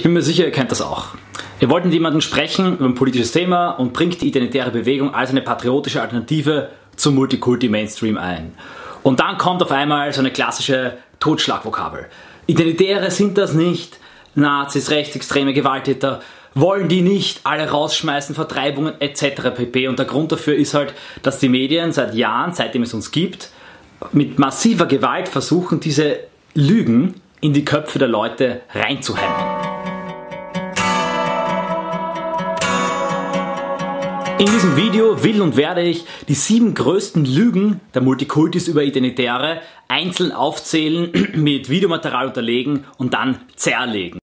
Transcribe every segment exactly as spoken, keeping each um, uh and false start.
Ich bin mir sicher, ihr kennt das auch. Ihr wollt mit jemandem sprechen über ein politisches Thema und bringt die identitäre Bewegung als eine patriotische Alternative zum Multikulti-Mainstream ein. Und dann kommt auf einmal so eine klassische Totschlagvokabel. Identitäre sind das nicht, Nazis, rechtsextreme Gewalttäter, wollen die nicht alle rausschmeißen, Vertreibungen et cetera pp. Und der Grund dafür ist halt, dass die Medien seit Jahren, seitdem es uns gibt, mit massiver Gewalt versuchen, diese Lügen in die Köpfe der Leute reinzuhämmern. In diesem Video will und werde ich die sieben größten Lügen der Multikultis über Identitäre einzeln aufzählen, mit Videomaterial unterlegen und dann zerlegen.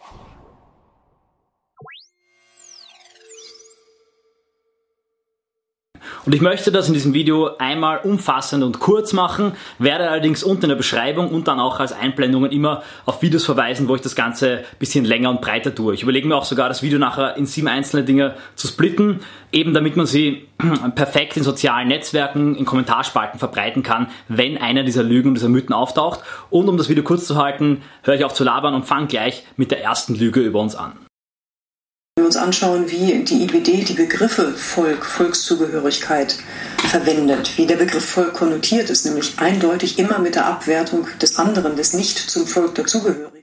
Und ich möchte das in diesem Video einmal umfassend und kurz machen, werde allerdings unten in der Beschreibung und dann auch als Einblendungen immer auf Videos verweisen, wo ich das Ganze ein bisschen länger und breiter tue. Ich überlege mir auch sogar, das Video nachher in sieben einzelne Dinge zu splitten, eben damit man sie perfekt in sozialen Netzwerken, in Kommentarspalten verbreiten kann, wenn einer dieser Lügen und dieser Mythen auftaucht. Und um das Video kurz zu halten, höre ich auf zu labern und fange gleich mit der ersten Lüge über uns an. Wenn wir uns anschauen, wie die I B D die Begriffe Volk, Volkszugehörigkeit verwendet, wie der Begriff Volk konnotiert ist, nämlich eindeutig immer mit der Abwertung des anderen, des nicht zum Volk dazugehörigen.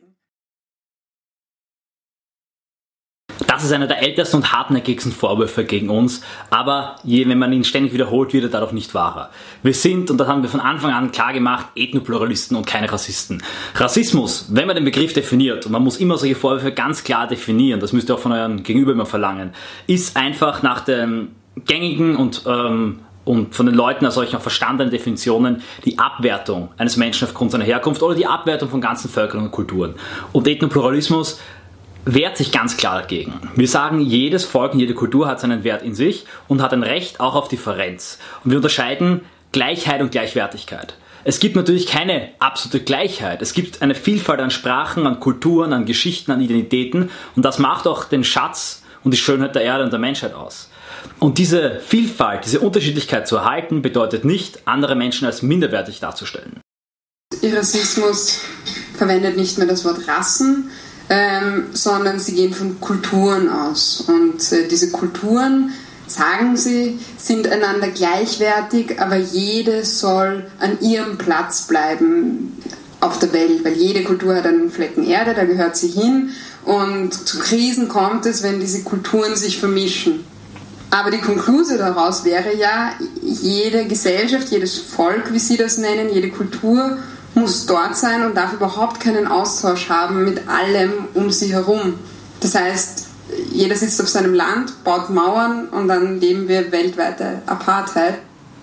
Das ist einer der ältesten und hartnäckigsten Vorwürfe gegen uns, aber je, wenn man ihn ständig wiederholt, wird er dadurch nicht wahrer. Wir sind, und das haben wir von Anfang an klar gemacht, Ethnopluralisten und keine Rassisten. Rassismus, wenn man den Begriff definiert, und man muss immer solche Vorwürfe ganz klar definieren, das müsst ihr auch von euren Gegenüber immer verlangen, ist einfach nach den gängigen und ähm, und von den Leuten als solchen auch verstandenen Definitionen die Abwertung eines Menschen aufgrund seiner Herkunft oder die Abwertung von ganzen Völkern und Kulturen. Und Ethnopluralismus wehrt sich ganz klar dagegen. Wir sagen, jedes Volk und jede Kultur hat seinen Wert in sich und hat ein Recht auch auf Differenz. Und wir unterscheiden Gleichheit und Gleichwertigkeit. Es gibt natürlich keine absolute Gleichheit. Es gibt eine Vielfalt an Sprachen, an Kulturen, an Geschichten, an Identitäten und das macht auch den Schatz und die Schönheit der Erde und der Menschheit aus. Und diese Vielfalt, diese Unterschiedlichkeit zu erhalten, bedeutet nicht, andere Menschen als minderwertig darzustellen. Rassismus verwendet nicht mehr das Wort Rassen, Ähm, sondern sie gehen von Kulturen aus. Und äh, diese Kulturen, sagen sie, sind einander gleichwertig, aber jede soll an ihrem Platz bleiben auf der Welt, weil jede Kultur hat einen Flecken Erde, da gehört sie hin und zu Krisen kommt es, wenn diese Kulturen sich vermischen. Aber die Konklusion daraus wäre ja, jede Gesellschaft, jedes Volk, wie sie das nennen, jede Kultur muss dort sein und darf überhaupt keinen Austausch haben mit allem um sie herum. Das heißt, jeder sitzt auf seinem Land, baut Mauern und dann leben wir weltweite Apartheid.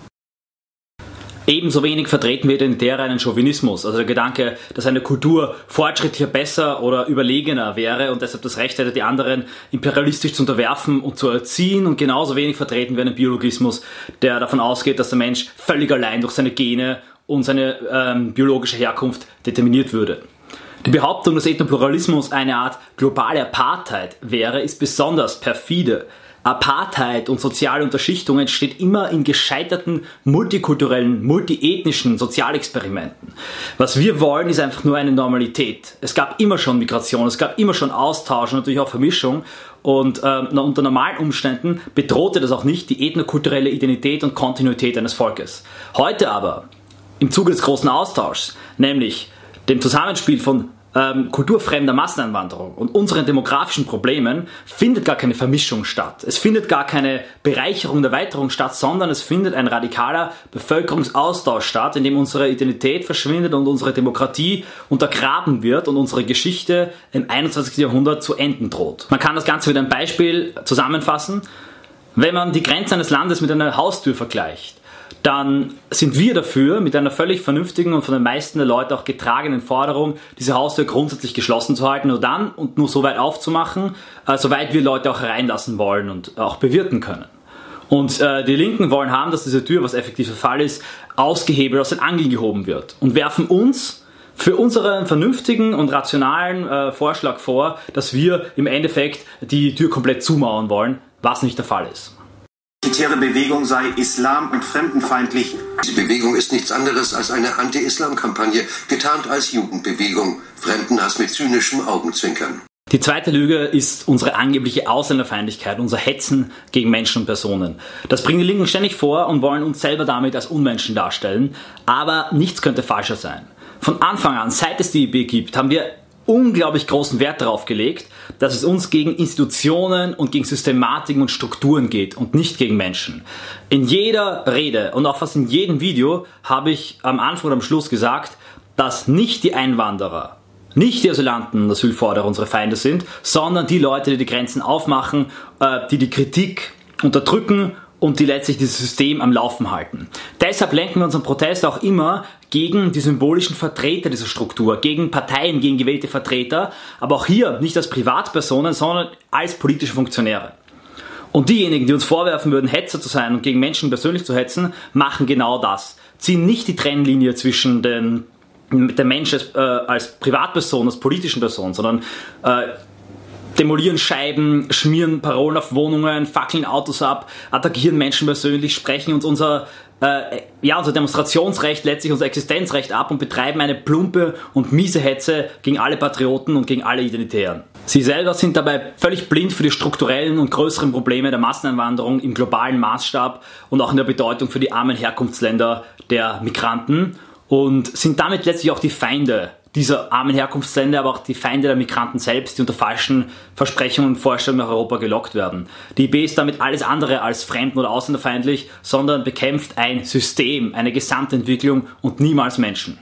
Ebenso wenig vertreten wir Identitäre einen Chauvinismus, also der Gedanke, dass eine Kultur fortschrittlicher, besser oder überlegener wäre und deshalb das Recht hätte, die anderen imperialistisch zu unterwerfen und zu erziehen, und genauso wenig vertreten wir einen Biologismus, der davon ausgeht, dass der Mensch völlig allein durch seine Gene und seine ähm, biologische Herkunft determiniert würde. Die Behauptung, dass Ethnopluralismus eine Art globale Apartheid wäre, ist besonders perfide. Apartheid und soziale Unterschichtung entsteht immer in gescheiterten, multikulturellen, multiethnischen Sozialexperimenten. Was wir wollen, ist einfach nur eine Normalität. Es gab immer schon Migration, es gab immer schon Austausch und natürlich auch Vermischung. Und äh, unter normalen Umständen bedrohte das auch nicht die ethnokulturelle Identität und Kontinuität eines Volkes. Heute aber, im Zuge des großen Austauschs, nämlich dem Zusammenspiel von ähm, kulturfremder Masseneinwanderung und unseren demografischen Problemen, findet gar keine Vermischung statt. Es findet gar keine Bereicherung und Erweiterung statt, sondern es findet ein radikaler Bevölkerungsaustausch statt, in dem unsere Identität verschwindet und unsere Demokratie untergraben wird und unsere Geschichte im einundzwanzigsten Jahrhundert zu enden droht. Man kann das Ganze mit einem Beispiel zusammenfassen. Wenn man die Grenze eines Landes mit einer Haustür vergleicht, dann sind wir dafür, mit einer völlig vernünftigen und von den meisten der Leute auch getragenen Forderung, diese Haustür grundsätzlich geschlossen zu halten, nur dann und nur so weit aufzumachen, äh, soweit wir Leute auch reinlassen wollen und auch bewirten können. Und äh, die Linken wollen haben, dass diese Tür, was effektiv der Fall ist, ausgehebelt, aus den Angeln gehoben wird und werfen uns für unseren vernünftigen und rationalen äh, Vorschlag vor, dass wir im Endeffekt die Tür komplett zumauern wollen, was nicht der Fall ist. Die identitäre Bewegung sei islam- und fremdenfeindlich. Diese Bewegung ist nichts anderes als eine Anti-Islam-Kampagne, getarnt als Jugendbewegung. Fremdenhass mit zynischem Augenzwinkern. Die zweite Lüge ist unsere angebliche Ausländerfeindlichkeit, unser Hetzen gegen Menschen und Personen. Das bringen die Linken ständig vor und wollen uns selber damit als Unmenschen darstellen, aber nichts könnte falscher sein. Von Anfang an, seit es die I B gibt, haben wir unglaublich großen Wert darauf gelegt, dass es uns gegen Institutionen und gegen Systematiken und Strukturen geht und nicht gegen Menschen. In jeder Rede und auch fast in jedem Video habe ich am Anfang und am Schluss gesagt, dass nicht die Einwanderer, nicht die Asylanten und Asylforderer unsere Feinde sind, sondern die Leute, die die Grenzen aufmachen, die die Kritik unterdrücken und die letztlich dieses System am Laufen halten. Deshalb lenken wir unseren Protest auch immer gegen die symbolischen Vertreter dieser Struktur, gegen Parteien, gegen gewählte Vertreter, aber auch hier nicht als Privatpersonen, sondern als politische Funktionäre. Und diejenigen, die uns vorwerfen würden, Hetzer zu sein und gegen Menschen persönlich zu hetzen, machen genau das. Ziehen nicht die Trennlinie zwischen den der Mensch als, äh, als Privatperson, als politischen Person, sondern äh, demolieren Scheiben, schmieren Parolen auf Wohnungen, fackeln Autos ab, attackieren Menschen persönlich, sprechen uns unser, äh, ja, unser Demonstrationsrecht, letztlich unser Existenzrecht ab und betreiben eine plumpe und miese Hetze gegen alle Patrioten und gegen alle Identitären. Sie selber sind dabei völlig blind für die strukturellen und größeren Probleme der Masseneinwanderung im globalen Maßstab und auch in der Bedeutung für die armen Herkunftsländer der Migranten und sind damit letztlich auch die Feinde dieser armen Herkunftsländer, aber auch die Feinde der Migranten selbst, die unter falschen Versprechungen und Vorstellungen nach Europa gelockt werden. Die I B ist damit alles andere als fremden- oder ausländerfeindlich, sondern bekämpft ein System, eine Gesamtentwicklung und niemals Menschen.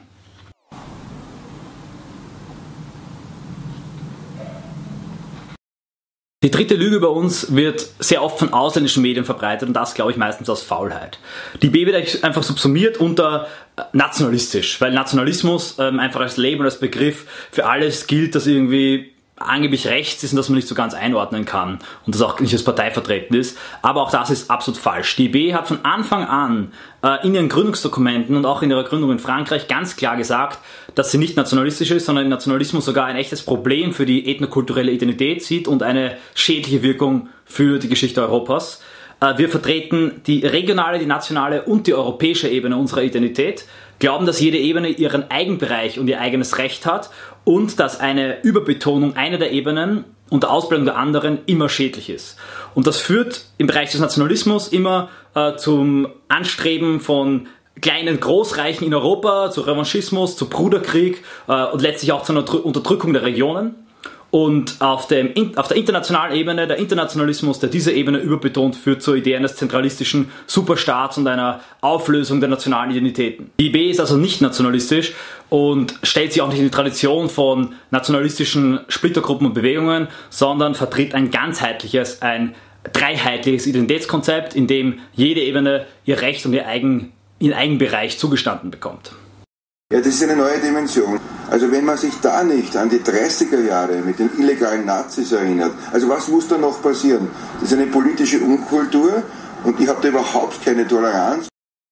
Die dritte Lüge über uns wird sehr oft von ausländischen Medien verbreitet und das, glaube ich, meistens aus Faulheit. Die I B wird einfach subsumiert unter nationalistisch, weil Nationalismus ähm, einfach als Label, als Begriff für alles gilt, das irgendwie angeblich rechts ist und das man nicht so ganz einordnen kann und das auch nicht als Partei vertreten ist. Aber auch das ist absolut falsch. Die I B hat von Anfang an äh, in ihren Gründungsdokumenten und auch in ihrer Gründung in Frankreich ganz klar gesagt, dass sie nicht nationalistisch ist, sondern Nationalismus sogar ein echtes Problem für die ethnokulturelle Identität sieht und eine schädliche Wirkung für die Geschichte Europas. Äh, wir vertreten die regionale, die nationale und die europäische Ebene unserer Identität, glauben, dass jede Ebene ihren Eigenbereich und ihr eigenes Recht hat und dass eine Überbetonung einer der Ebenen und der Ausbildung der anderen immer schädlich ist. Und das führt im Bereich des Nationalismus immer äh, zum Anstreben von kleinen Großreichen in Europa, zu Revanchismus, zu Bruderkrieg äh, und letztlich auch zu einer Unterdrückung der Regionen. Und auf, dem, auf der internationalen Ebene, der Internationalismus, der diese Ebene überbetont, führt zur Idee eines zentralistischen Superstaats und einer Auflösung der nationalen Identitäten. Die I B ist also nicht nationalistisch und stellt sich auch nicht in die Tradition von nationalistischen Splittergruppen und Bewegungen, sondern vertritt ein ganzheitliches, ein dreiheitliches Identitätskonzept, in dem jede Ebene ihr Recht und ihr Eigen, ihren Eigenbereich zugestanden bekommt. Ja, das ist eine neue Dimension. Also wenn man sich da nicht an die dreißiger Jahre mit den illegalen Nazis erinnert, also was muss da noch passieren? Das ist eine politische Unkultur und ich habe da überhaupt keine Toleranz.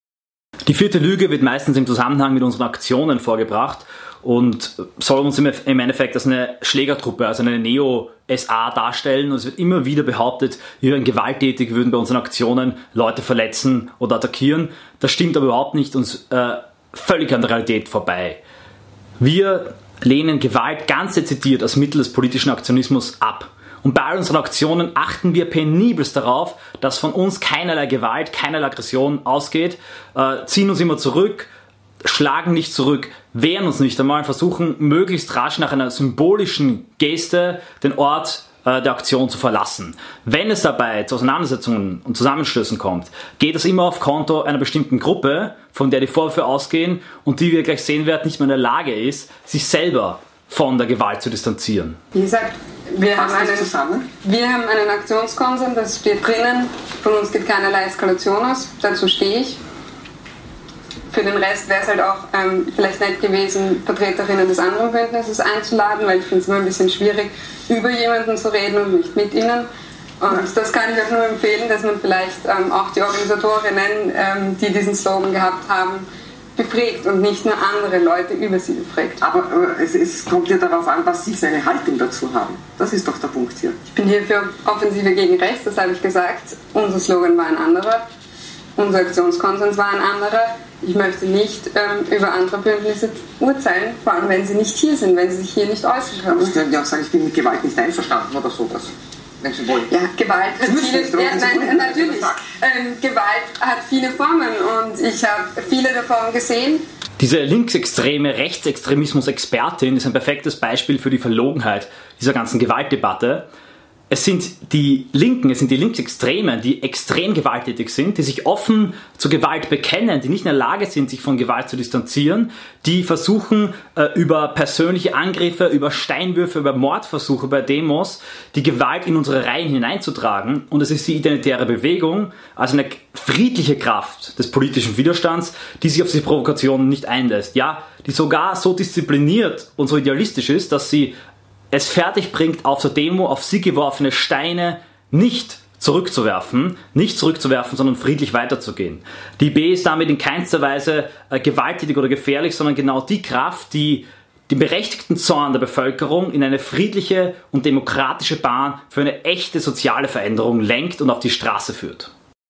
Die vierte Lüge wird meistens im Zusammenhang mit unseren Aktionen vorgebracht und soll uns im Endeffekt als eine Schlägertruppe, also eine Neo-S A darstellen. Und es wird immer wieder behauptet, wir wären gewalttätig, würden bei unseren Aktionen Leute verletzen oder attackieren. Das stimmt aber überhaupt nicht und äh, völlig an der Realität vorbei. Wir lehnen Gewalt ganz dezidiert als Mittel des politischen Aktionismus ab. Und bei all unseren Aktionen achten wir penibelst darauf, dass von uns keinerlei Gewalt, keinerlei Aggression ausgeht, äh, ziehen uns immer zurück, schlagen nicht zurück, wehren uns nicht einmal, versuchen möglichst rasch nach einer symbolischen Geste den Ort der Aktion zu verlassen. Wenn es dabei zu Auseinandersetzungen und Zusammenstößen kommt, geht das immer auf Konto einer bestimmten Gruppe, von der die Vorwürfe ausgehen und die, wie wir gleich sehen werden, nicht mehr in der Lage ist, sich selber von der Gewalt zu distanzieren. Wie gesagt, wir haben, einen, wir haben einen Aktionskonsens, das steht drinnen, von uns geht keinerlei Eskalation aus, dazu stehe ich. Für den Rest wäre es halt auch ähm, vielleicht nett gewesen, Vertreterinnen des anderen Bündnisses einzuladen, weil ich finde es immer ein bisschen schwierig, über jemanden zu reden und nicht mit ihnen. Und das kann ich auch nur empfehlen, dass man vielleicht ähm, auch die Organisatorinnen, ähm, die diesen Slogan gehabt haben, befragt und nicht nur andere Leute über sie befragt. Aber, aber es, es kommt ja darauf an, was Sie für eine Haltung dazu haben. Das ist doch der Punkt hier. Ich bin hier für Offensive gegen Rechts, das habe ich gesagt. Unser Slogan war ein anderer. Unser Aktionskonsens war ein anderer. Ich möchte nicht ähm, über andere Bündnisse urteilen, vor allem wenn sie nicht hier sind, wenn sie sich hier nicht äußern können. Aber Sie können ja auch sagen, ich bin mit Gewalt nicht einverstanden oder sowas, wenn Sie wollen. Ja, Gewalt hat Sie viele, müssen nicht, ja, nein, wollen, natürlich. Ähm, Gewalt hat viele Formen und ich habe viele davon gesehen. Diese linksextreme Rechtsextremismus-Expertin ist ein perfektes Beispiel für die Verlogenheit dieser ganzen Gewaltdebatte. Es sind die Linken, es sind die Linksextremen, die extrem gewalttätig sind, die sich offen zur Gewalt bekennen, die nicht in der Lage sind, sich von Gewalt zu distanzieren, die versuchen, äh, über persönliche Angriffe, über Steinwürfe, über Mordversuche bei Demos die Gewalt in unsere Reihen hineinzutragen. Und es ist die Identitäre Bewegung, also eine friedliche Kraft des politischen Widerstands, die sich auf diese Provokationen nicht einlässt. Ja, die sogar so diszipliniert und so idealistisch ist, dass sie es fertig bringt, auf der Demo auf sie geworfene Steine nicht zurückzuwerfen, nicht zurückzuwerfen, sondern friedlich weiterzugehen. Die I B ist damit in keinster Weise äh, gewalttätig oder gefährlich, sondern genau die Kraft, die den berechtigten Zorn der Bevölkerung in eine friedliche und demokratische Bahn für eine echte soziale Veränderung lenkt und auf die Straße führt.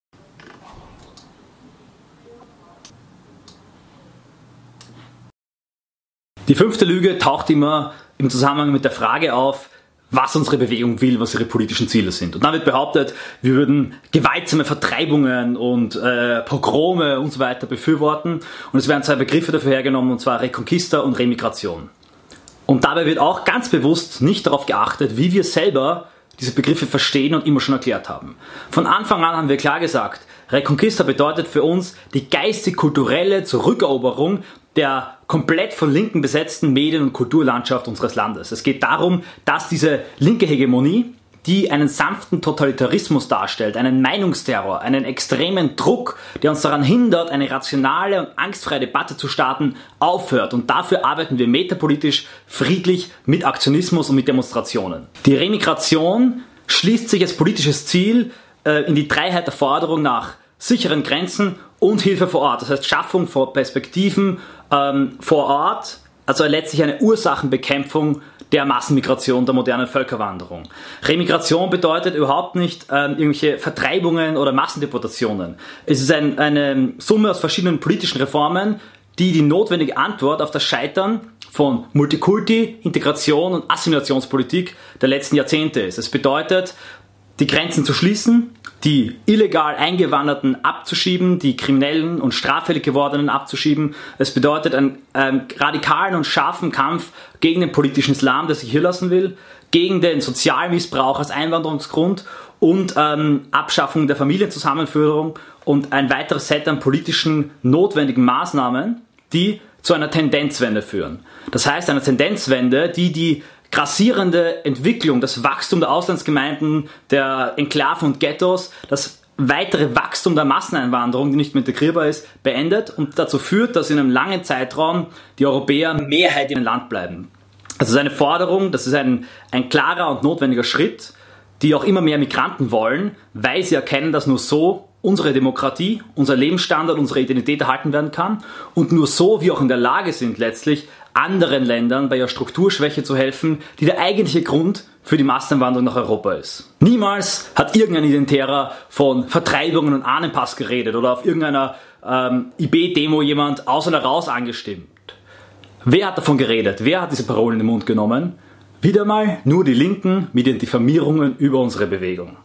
Die fünfte Lüge taucht immer im Zusammenhang mit der Frage auf, was unsere Bewegung will, was ihre politischen Ziele sind. Und dann wird behauptet, wir würden gewaltsame Vertreibungen und äh, Pogrome und so weiter befürworten. Und es werden zwei Begriffe dafür hergenommen, und zwar Reconquista und Remigration. Und dabei wird auch ganz bewusst nicht darauf geachtet, wie wir selber diese Begriffe verstehen und immer schon erklärt haben. Von Anfang an haben wir klar gesagt, Reconquista bedeutet für uns die geistig-kulturelle Zurückeroberung der komplett von Linken besetzten Medien- und Kulturlandschaft unseres Landes. Es geht darum, dass diese linke Hegemonie, die einen sanften Totalitarismus darstellt, einen Meinungsterror, einen extremen Druck, der uns daran hindert, eine rationale und angstfreie Debatte zu starten, aufhört. Und dafür arbeiten wir metapolitisch, friedlich, mit Aktionismus und mit Demonstrationen. Die Remigration schließt sich als politisches Ziel äh, in die Dreiheit der Forderung nach sicheren Grenzen und Hilfe vor Ort. Das heißt Schaffung von Perspektiven ähm, vor Ort, also letztlich eine Ursachenbekämpfung der Massenmigration, der modernen Völkerwanderung. Remigration bedeutet überhaupt nicht ähm, irgendwelche Vertreibungen oder Massendeportationen. Es ist ein, eine Summe aus verschiedenen politischen Reformen, die die notwendige Antwort auf das Scheitern von Multikulti, Integration und Assimilationspolitik der letzten Jahrzehnte ist. Es bedeutet, die Grenzen zu schließen, die illegal Eingewanderten abzuschieben, die Kriminellen und straffällig gewordenen abzuschieben. Es bedeutet einen ähm, radikalen und scharfen Kampf gegen den politischen Islam, der sich hier lassen will, gegen den Sozialmissbrauch als Einwanderungsgrund und ähm, Abschaffung der Familienzusammenführung und ein weiteres Set an politischen notwendigen Maßnahmen, die zu einer Tendenzwende führen. Das heißt, eine Tendenzwende, die die grassierende Entwicklung, das Wachstum der Auslandsgemeinden, der Enklaven und Ghettos, das weitere Wachstum der Masseneinwanderung, die nicht mehr integrierbar ist, beendet und dazu führt, dass in einem langen Zeitraum die Europäer Mehrheit in dem Land bleiben. Also das ist eine Forderung, das ist ein, ein klarer und notwendiger Schritt, die auch immer mehr Migranten wollen, weil sie erkennen, dass nur so unsere Demokratie, unser Lebensstandard, unsere Identität erhalten werden kann und nur so wir auch in der Lage sind, letztlich anderen Ländern bei ihrer Strukturschwäche zu helfen, die der eigentliche Grund für die Massenwanderung nach Europa ist. Niemals hat irgendein Identitärer von Vertreibungen und Ahnenpass geredet oder auf irgendeiner ähm, I B-Demo jemand aus oder raus angestimmt. Wer hat davon geredet? Wer hat diese Parolen in den Mund genommen? Wieder mal nur die Linken mit ihren Diffamierungen über unsere Bewegung.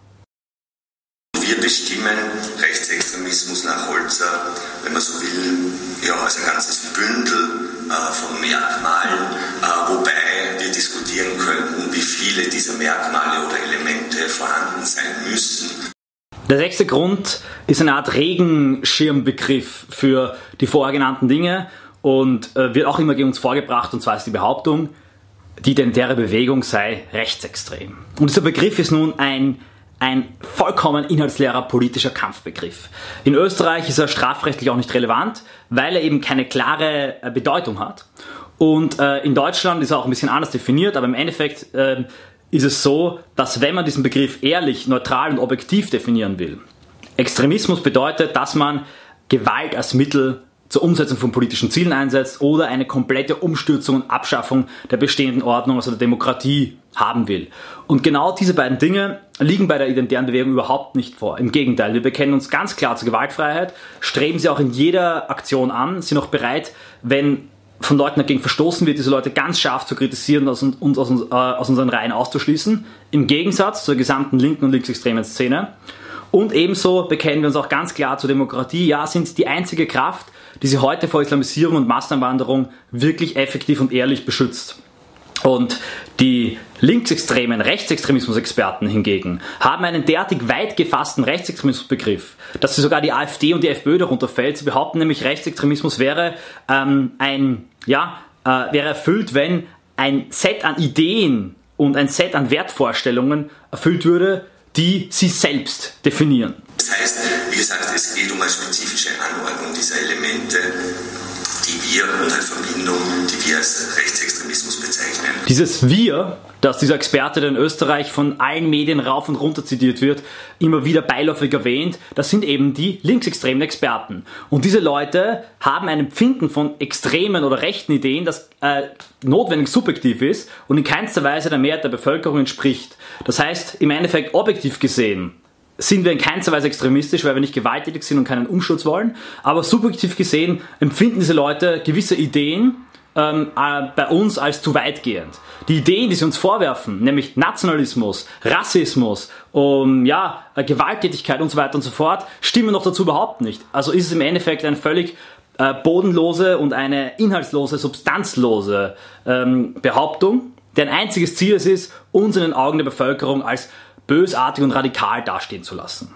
Wir bestimmen Rechtsextremismus nach Holzer, wenn man so will, ja, als ein ganzes Bündel äh, von Merkmalen, äh, wobei wir diskutieren könnten, wie viele dieser Merkmale oder Elemente vorhanden sein müssen. Der sechste Grund ist eine Art Regenschirmbegriff für die vorher genannten Dinge und äh, wird auch immer gegen uns vorgebracht, und zwar ist die Behauptung, die identitäre Bewegung sei rechtsextrem. Und dieser Begriff ist nun ein Ein vollkommen inhaltsleerer politischer Kampfbegriff. In Österreich ist er strafrechtlich auch nicht relevant, weil er eben keine klare Bedeutung hat. Und äh, in Deutschland ist er auch ein bisschen anders definiert, aber im Endeffekt äh, ist es so, dass wenn man diesen Begriff ehrlich, neutral und objektiv definieren will, Extremismus bedeutet, dass man Gewalt als Mittel zur Umsetzung von politischen Zielen einsetzt oder eine komplette Umstürzung und Abschaffung der bestehenden Ordnung, also der Demokratie, haben will. Und genau diese beiden Dinge liegen bei der Identitären Bewegung überhaupt nicht vor. Im Gegenteil, wir bekennen uns ganz klar zur Gewaltfreiheit, streben sie auch in jeder Aktion an, sind auch bereit, wenn von Leuten dagegen verstoßen wird, diese Leute ganz scharf zu kritisieren und uns aus, äh, aus unseren Reihen auszuschließen, im Gegensatz zur gesamten linken und linksextremen Szene. Und ebenso bekennen wir uns auch ganz klar zur Demokratie, ja, sind die einzige Kraft, die sie heute vor Islamisierung und Massenwanderung wirklich effektiv und ehrlich beschützt. Und die linksextremen Rechtsextremismus-Experten hingegen haben einen derartig weit gefassten Rechtsextremismusbegriff, dass sie sogar die AfD und die FPÖ darunter fällt. Sie behaupten nämlich, Rechtsextremismus wäre ähm, ein, ja, äh, wäre erfüllt, wenn ein Set an Ideen und ein Set an Wertvorstellungen erfüllt würde, die sie selbst definieren. Das heißt, wie gesagt, es geht um eine spezifische Anordnung dieser Elemente, die wir und eine Verbindung, die wir als Rechtsextremismus bezeichnen. Dieses Wir, das dieser Experte, der in Österreich von allen Medien rauf und runter zitiert wird, immer wieder beiläufig erwähnt, das sind eben die linksextremen Experten. Und diese Leute haben ein Empfinden von extremen oder rechten Ideen, das äh, notwendig subjektiv ist und in keinster Weise der Mehrheit der Bevölkerung entspricht. Das heißt, im Endeffekt objektiv gesehen, sind wir in keinster Weise extremistisch, weil wir nicht gewalttätig sind und keinen Umsturz wollen. Aber subjektiv gesehen empfinden diese Leute gewisse Ideen ähm, äh, bei uns als zu weitgehend. Die Ideen, die sie uns vorwerfen, nämlich Nationalismus, Rassismus, um, ja, äh, Gewalttätigkeit und so weiter und so fort, stimmen noch dazu überhaupt nicht. Also ist es im Endeffekt eine völlig äh, bodenlose und eine inhaltslose, substanzlose ähm, Behauptung, deren einziges Ziel es ist, uns in den Augen der Bevölkerung als bösartig und radikal dastehen zu lassen.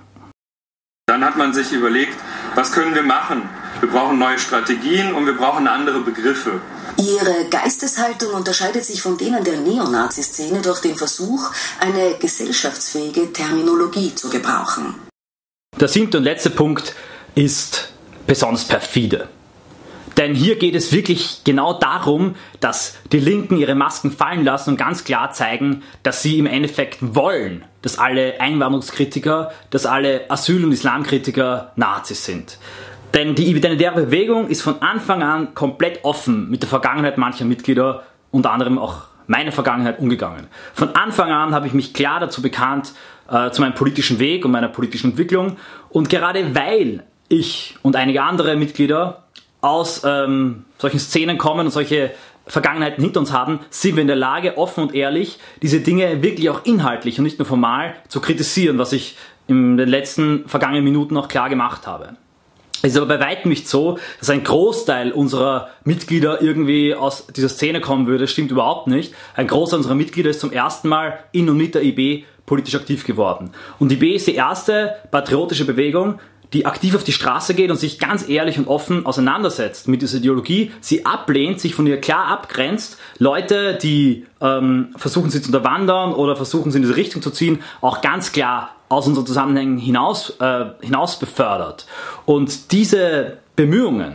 Dann hat man sich überlegt, was können wir machen? Wir brauchen neue Strategien und wir brauchen andere Begriffe. Ihre Geisteshaltung unterscheidet sich von denen der Neonazi-Szene durch den Versuch, eine gesellschaftsfähige Terminologie zu gebrauchen. Der siebte und letzte Punkt ist besonders perfide. Denn hier geht es wirklich genau darum, dass die Linken ihre Masken fallen lassen und ganz klar zeigen, dass sie im Endeffekt wollen, dass alle Einwanderungskritiker, dass alle Asyl- und Islamkritiker Nazis sind. Denn die Identitäre Bewegung ist von Anfang an komplett offen mit der Vergangenheit mancher Mitglieder, unter anderem auch meine Vergangenheit, umgegangen. Von Anfang an habe ich mich klar dazu bekannt, äh, zu meinem politischen Weg und meiner politischen Entwicklung. Und gerade weil ich und einige andere Mitglieder aus ähm, solchen Szenen kommen und solche Vergangenheiten hinter uns haben, sind wir in der Lage, offen und ehrlich diese Dinge wirklich auch inhaltlich und nicht nur formal zu kritisieren, was ich in den letzten vergangenen Minuten auch klar gemacht habe. Es ist aber bei weitem nicht so, dass ein Großteil unserer Mitglieder irgendwie aus dieser Szene kommen würde. Das stimmt überhaupt nicht. Ein Großteil unserer Mitglieder ist zum ersten Mal in und mit der I B politisch aktiv geworden. Und die I B ist die erste patriotische Bewegung, die aktiv auf die Straße geht und sich ganz ehrlich und offen auseinandersetzt mit dieser Ideologie, sie ablehnt, sich von ihr klar abgrenzt, Leute, die ähm, versuchen sie zu unterwandern oder versuchen sie in diese Richtung zu ziehen, auch ganz klar aus unseren Zusammenhängen hinaus, äh, hinaus befördert. Und diese Bemühungen,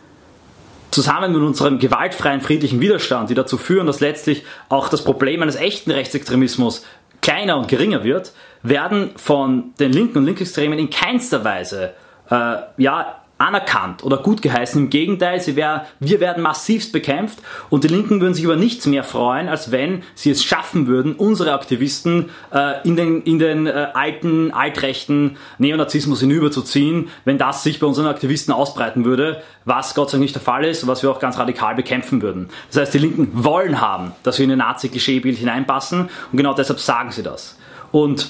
zusammen mit unserem gewaltfreien, friedlichen Widerstand, die dazu führen, dass letztlich auch das Problem eines echten Rechtsextremismus kleiner und geringer wird, werden von den Linken und Linksextremen in keinster Weise äh, ja, anerkannt oder gut geheißen. Im Gegenteil, sie wär, wir werden massivst bekämpft und die Linken würden sich über nichts mehr freuen, als wenn sie es schaffen würden, unsere Aktivisten äh, in den, in den äh, alten, altrechten Neonazismus hinüberzuziehen, wenn das sich bei unseren Aktivisten ausbreiten würde, was Gott sei Dank nicht der Fall ist und was wir auch ganz radikal bekämpfen würden. Das heißt, die Linken wollen haben, dass wir in ein Nazi-Klischeebild hineinpassen und genau deshalb sagen sie das. Und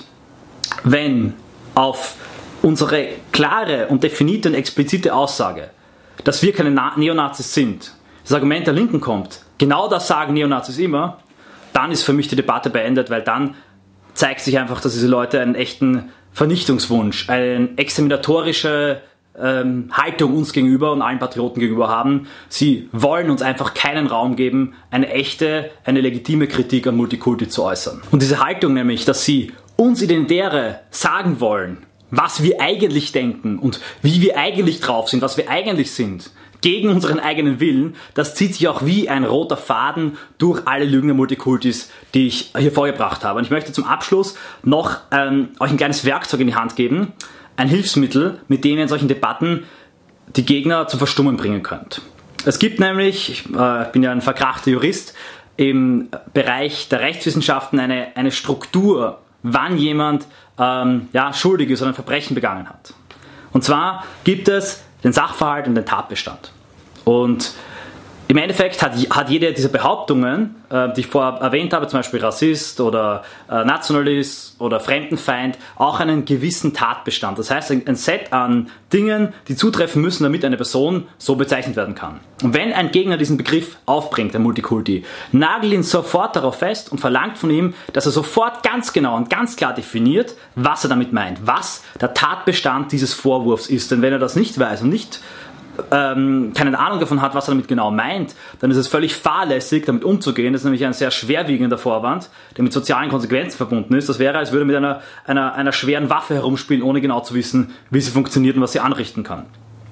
wenn auf unsere klare und definierte und explizite Aussage, dass wir keine Na- Neonazis sind, das Argument der Linken kommt, genau das sagen Neonazis immer, dann ist für mich die Debatte beendet, weil dann zeigt sich einfach, dass diese Leute einen echten Vernichtungswunsch, eine exterminatorische ähm, Haltung uns gegenüber und allen Patrioten gegenüber haben. Sie wollen uns einfach keinen Raum geben, eine echte, eine legitime Kritik an Multikulti zu äußern. Und diese Haltung nämlich, dass sie uns Identitäre sagen wollen, was wir eigentlich denken und wie wir eigentlich drauf sind, was wir eigentlich sind, gegen unseren eigenen Willen, das zieht sich auch wie ein roter Faden durch alle Lügen der Multikultis, die ich hier vorgebracht habe. Und ich möchte zum Abschluss noch ähm, euch ein kleines Werkzeug in die Hand geben, ein Hilfsmittel, mit dem ihr in solchen Debatten die Gegner zum Verstummen bringen könnt. Es gibt nämlich, ich äh, bin ja ein verkrachter Jurist, im Bereich der Rechtswissenschaften eine, eine Struktur, wann jemand ähm, ja, schuldig ist oder ein Verbrechen begangen hat. Und zwar gibt es den Sachverhalt und den Tatbestand. Und im Endeffekt hat, hat jede dieser Behauptungen, äh, die ich vorher erwähnt habe, zum Beispiel Rassist oder äh, Nationalist oder Fremdenfeind, auch einen gewissen Tatbestand. Das heißt, ein, ein Set an Dingen, die zutreffen müssen, damit eine Person so bezeichnet werden kann. Und wenn ein Gegner diesen Begriff aufbringt, der Multikulti, nagelt ihn sofort darauf fest und verlangt von ihm, dass er sofort ganz genau und ganz klar definiert, was er damit meint, was der Tatbestand dieses Vorwurfs ist. Denn wenn er das nicht weiß und nicht Ähm, keine Ahnung davon hat, was er damit genau meint, dann ist es völlig fahrlässig, damit umzugehen. Das ist nämlich ein sehr schwerwiegender Vorwand, der mit sozialen Konsequenzen verbunden ist. Das wäre, als würde er mit einer, einer, einer schweren Waffe herumspielen, ohne genau zu wissen, wie sie funktioniert und was sie anrichten kann.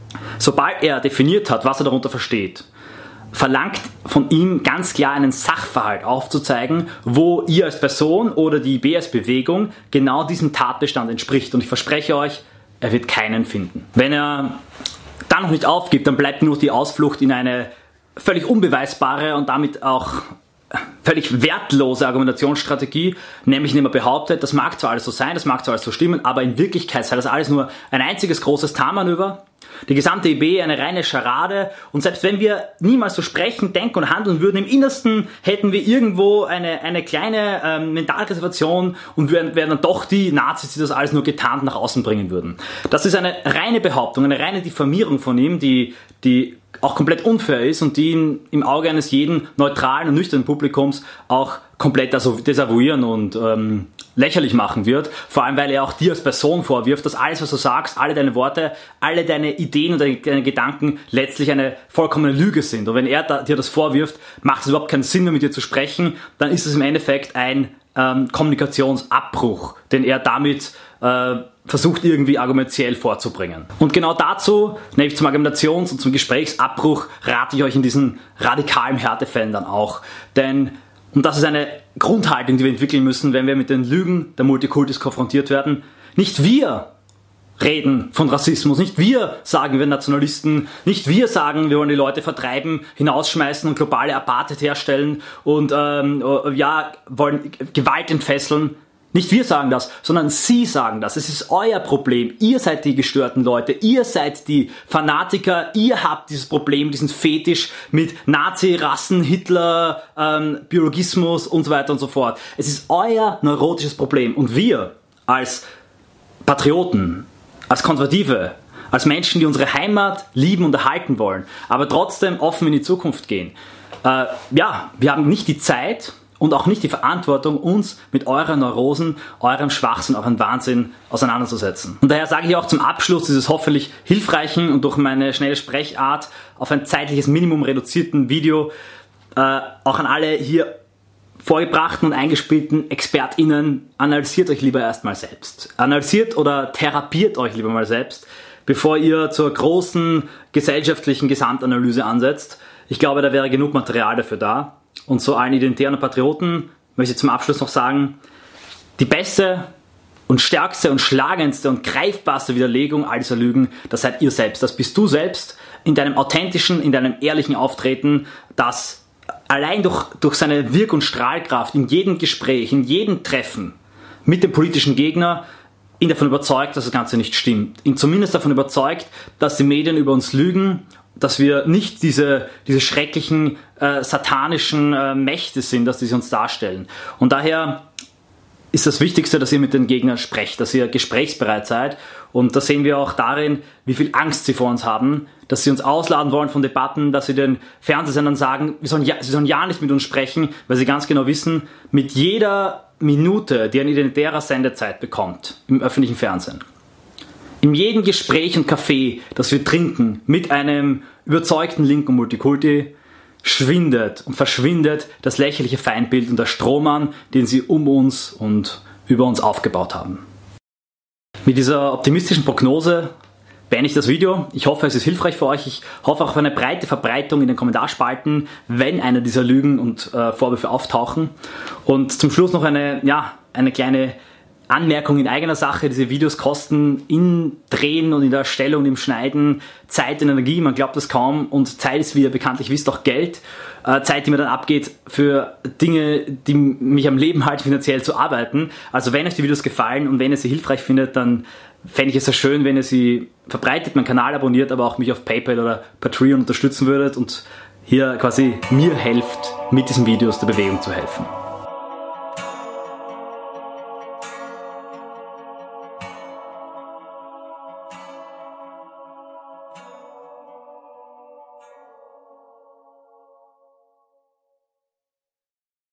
Sobald er definiert hat, was er darunter versteht, verlangt von ihm ganz klar einen Sachverhalt aufzuzeigen, wo ihr als Person oder die B S-Bewegung genau diesem Tatbestand entspricht. Und ich verspreche euch, er wird keinen finden. Wenn er dann noch nicht aufgibt, dann bleibt nur die Ausflucht in eine völlig unbeweisbare und damit auch völlig wertlose Argumentationsstrategie, nämlich indem er behauptet, das mag zwar alles so sein, das mag zwar alles so stimmen, aber in Wirklichkeit sei das alles nur ein einziges großes Tarnmanöver, die gesamte I B eine reine Scharade, und selbst wenn wir niemals so sprechen, denken und handeln würden, im Innersten hätten wir irgendwo eine, eine kleine ähm, Mentalreservation und wären, wären dann doch die Nazis, die das alles nur getarnt nach außen bringen würden. Das ist eine reine Behauptung, eine reine Diffamierung von ihm, die, die auch komplett unfair ist und die ihn im Auge eines jeden neutralen und nüchternen Publikums auch komplett desavouieren und ähm, lächerlich machen wird, vor allem weil er auch dir als Person vorwirft, dass alles, was du sagst, alle deine Worte, alle deine Ideen und deine, deine Gedanken letztlich eine vollkommene Lüge sind. Und wenn er da, dir das vorwirft, macht es überhaupt keinen Sinn mehr mit dir zu sprechen, dann ist es im Endeffekt ein ähm, Kommunikationsabbruch, den er damit äh, versucht irgendwie argumentiell vorzubringen. Und genau dazu, nämlich zum Argumentations- und zum Gesprächsabbruch, rate ich euch in diesen radikalen Härtefällen dann auch. Denn und das ist eine Grundhaltung, die wir entwickeln müssen, wenn wir mit den Lügen der Multikultis konfrontiert werden. Nicht wir reden von Rassismus, nicht wir sagen, wir Nationalisten, nicht wir sagen, wir wollen die Leute vertreiben, hinausschmeißen und globale Apartheid herstellen und ähm, ja, wollen Gewalt entfesseln. Nicht wir sagen das, sondern sie sagen das. Es ist euer Problem. Ihr seid die gestörten Leute. Ihr seid die Fanatiker. Ihr habt dieses Problem, diesen Fetisch mit Nazi, Rassen, Hitler, ähm, Biologismus und so weiter und so fort. Es ist euer neurotisches Problem. Und wir als Patrioten, als Konservative, als Menschen, die unsere Heimat lieben und erhalten wollen, aber trotzdem offen in die Zukunft gehen, äh, ja, wir haben nicht die Zeit und auch nicht die Verantwortung, uns mit euren Neurosen, eurem Schwachsinn, eurem Wahnsinn auseinanderzusetzen. Und daher sage ich auch zum Abschluss dieses hoffentlich hilfreichen und durch meine schnelle Sprechart auf ein zeitliches Minimum reduzierten Video äh, auch an alle hier vorgebrachten und eingespielten ExpertInnen, analysiert euch lieber erstmal selbst. Analysiert oder therapiert euch lieber mal selbst, bevor ihr zur großen gesellschaftlichen Gesamtanalyse ansetzt. Ich glaube, da wäre genug Material dafür da. Und zu allen Identitären und Patrioten möchte ich zum Abschluss noch sagen, die beste und stärkste und schlagendste und greifbarste Widerlegung all dieser Lügen, das seid ihr selbst. Das bist du selbst in deinem authentischen, in deinem ehrlichen Auftreten, das allein durch, durch seine Wirk- und Strahlkraft in jedem Gespräch, in jedem Treffen mit dem politischen Gegner ihn davon überzeugt, dass das Ganze nicht stimmt. Ihn zumindest davon überzeugt, dass die Medien über uns lügen, dass wir nicht diese, diese schrecklichen, äh, satanischen äh, Mächte sind, dass die sie uns darstellen. Und daher ist das Wichtigste, dass ihr mit den Gegnern sprecht, dass ihr gesprächsbereit seid. Und das sehen wir auch darin, wie viel Angst sie vor uns haben, dass sie uns ausladen wollen von Debatten, dass sie den Fernsehsendern sagen, wir sollen ja, sie sollen ja nicht mit uns sprechen, weil sie ganz genau wissen, mit jeder Minute, die ein identitärer Sendezeit bekommt im öffentlichen Fernsehen, in jedem Gespräch und Café, das wir trinken, mit einem überzeugten linken Multikulti, schwindet und verschwindet das lächerliche Feindbild und der Strohmann, den sie um uns und über uns aufgebaut haben. Mit dieser optimistischen Prognose beende ich das Video. Ich hoffe, es ist hilfreich für euch. Ich hoffe auch auf eine breite Verbreitung in den Kommentarspalten, wenn eine dieser Lügen und äh, Vorwürfe auftauchen. Und zum Schluss noch eine, ja, eine kleine Anmerkung in eigener Sache, diese Videos kosten in Drehen und in der Erstellung, im Schneiden Zeit und Energie, man glaubt das kaum, und Zeit ist, wie ihr bekanntlich wisst, auch Geld. Äh, Zeit, die mir dann abgeht für Dinge, die mich am Leben halten, finanziell zu arbeiten. Also wenn euch die Videos gefallen und wenn ihr sie hilfreich findet, dann fände ich es sehr schön, wenn ihr sie verbreitet, meinen Kanal abonniert, aber auch mich auf PayPal oder Patreon unterstützen würdet und hier quasi mir helft, mit diesen Videos der Bewegung zu helfen.